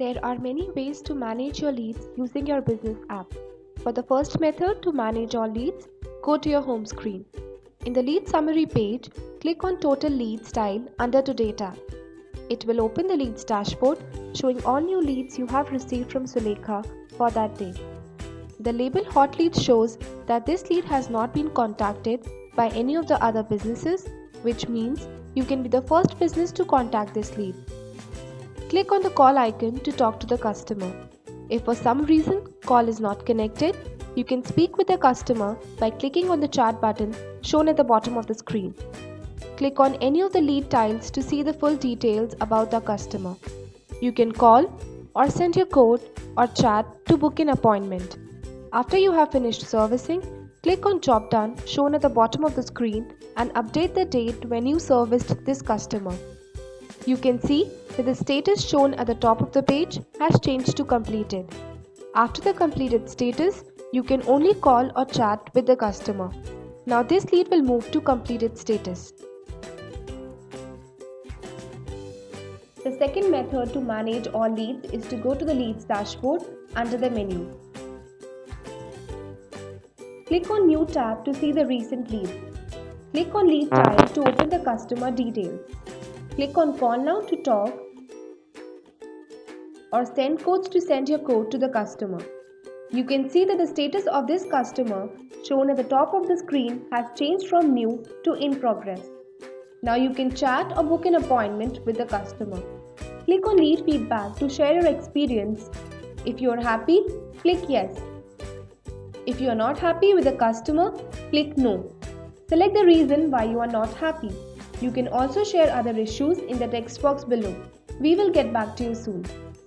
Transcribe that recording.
There are many ways to manage your leads using your business app. For the first method to manage all leads, go to your home screen. In the lead summary page, click on Total Leads tile under Today tab. It will open the leads dashboard showing all new leads you have received from Sulekha for that day. The label Hot Leads shows that this lead has not been contacted by any of the other businesses, which means you can be the first business to contact this lead. Click on the call icon to talk to the customer. If for some reason call is not connected, you can speak with the customer by clicking on the chat button shown at the bottom of the screen. Click on any of the lead tiles to see the full details about the customer. You can call or send your code or chat to book an appointment. After you have finished servicing, click on Job Done shown at the bottom of the screen and update the date when you serviced this customer. You can see that the status shown at the top of the page has changed to completed. After the completed status, you can only call or chat with the customer. Now this lead will move to completed status. The second method to manage all leads is to go to the leads dashboard under the menu. Click on New tab to see the recent leads. Click on Lead tile to open the customer details. Click on Call Now to talk or send codes to send your code to the customer. You can see that the status of this customer shown at the top of the screen has changed from new to in progress. Now you can chat or book an appointment with the customer. Click on Lead Feedback to share your experience. If you are happy, click Yes. If you are not happy with the customer, click No. Select the reason why you are not happy. You can also share other issues in the text box below. We will get back to you soon.